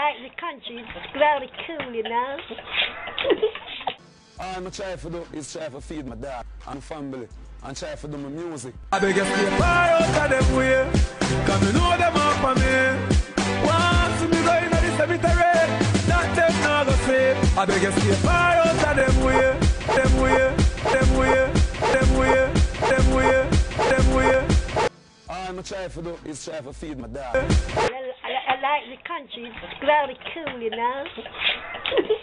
like the country. It's very cool, you know. All I'm trying to do is try to feed my dad and family and try to do my music. I beg you stay far out of them way, cause me know them up for me. Once me go in the cemetery, that them not go sleep. I beg you stay far out of them way, them way, them way, them way, them way, them way. All I'm trying to do is try to feed my dad. I like the country. It's very cool, you know.